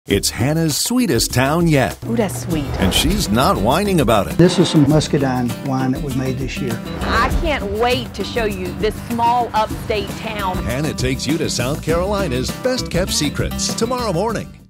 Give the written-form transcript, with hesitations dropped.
It's Hannah's sweetest town yet. Ooh, that's sweet. And she's not whining about it. This is some muscadine wine that we made this year. I can't wait to show you this small upstate town. Hannah takes you to South Carolina's best kept secrets tomorrow morning.